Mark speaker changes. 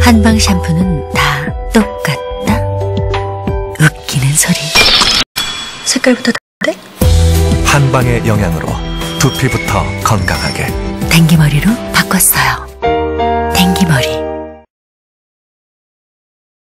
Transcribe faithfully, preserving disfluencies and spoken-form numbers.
Speaker 1: 한방 샴푸는 다 똑같다. 웃기는 소리. 색깔부터 다른데?
Speaker 2: 한방의 영양으로 두피부터 건강하게.
Speaker 1: 댕기머리로 바꿨어.